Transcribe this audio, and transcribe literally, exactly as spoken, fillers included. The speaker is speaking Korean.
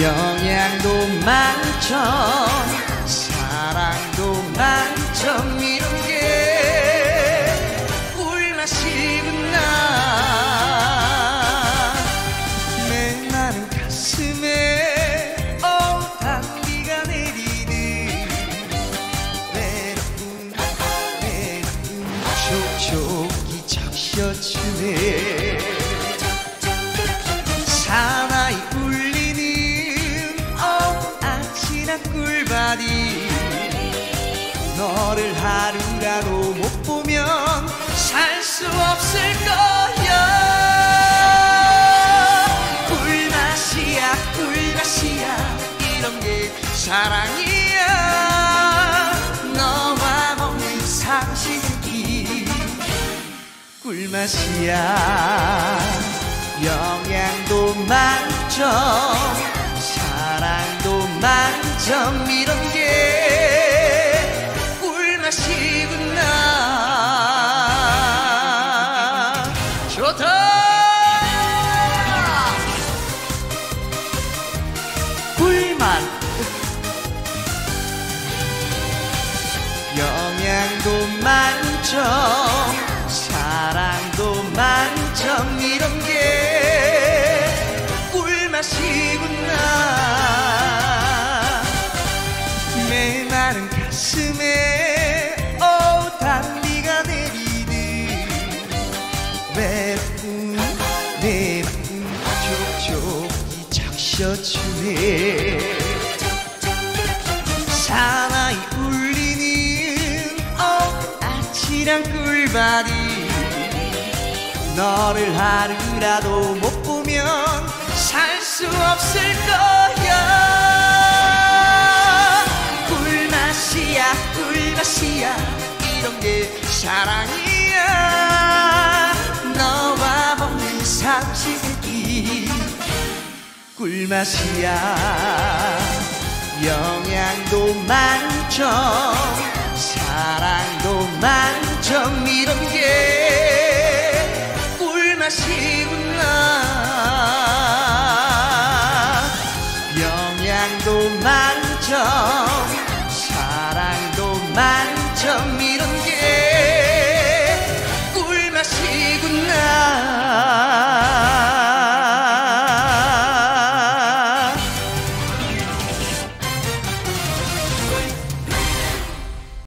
영양도 만점, 사랑도 만점, 이런 게 꿀맛이구나. 메마른 가슴에 어 단비가 내리듯 외로운 외로운 촉촉이 적셔주네. 사나이 울리는 어 아찔한 꿀바디, 너를 하루라도 못 보면 살 수 없을 거야. 꿀맛이야 꿀맛이야, 이런 게 사랑이야. 너와 먹는 삼시세끼 꿀맛이야. 영양도 만점, 사랑도 만점, 이런 게 꿀맛이구나. 좋다. 꿀맛. 영양도 만점, 사랑도 만점, 이런 게 꿀맛이구나. 메마른 가슴에 어 단비가 내리듯 외로운 내 마음 촉촉이 적셔주네. 사나이 울리는 어 아찔한 꿀바디, 너를 하루라도 못 보면 살 수 없을 거야. 꿀맛이야 꿀맛이야, 이런 게 사랑이야. 너와 먹는 삼시세끼 꿀맛이야. 영양도 만점, 사랑도 만점, 이런 게 꿀맛이구나. 영양도 만점, 사랑도 만점, 이런